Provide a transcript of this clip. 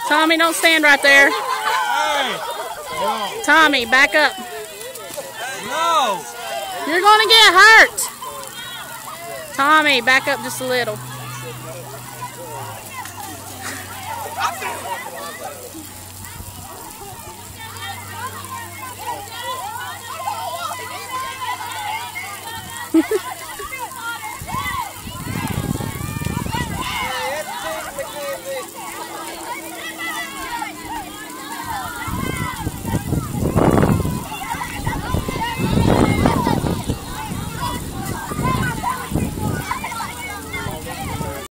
Tommy, don't stand right there. Hey! No. Tommy, back up. No! You're going to get hurt. Tommy, back up just a little.